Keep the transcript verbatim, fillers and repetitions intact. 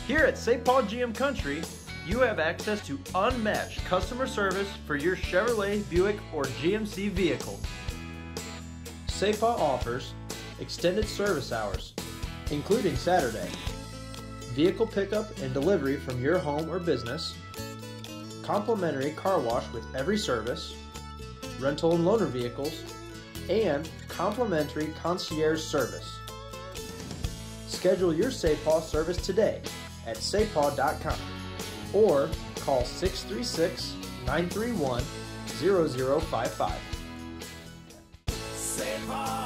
Here at Sapaugh G M Country, you have access to unmatched customer service for your Chevrolet, Buick, or G M C vehicle. Sapaugh offers extended service hours, including Saturday, vehicle pickup and delivery from your home or business, complimentary car wash with every service, rental and loaner vehicles, and complimentary concierge service. Schedule your Sapaugh service today at sapaugh dot com or call six three six, nine three one, zero zero five five. Sapaugh.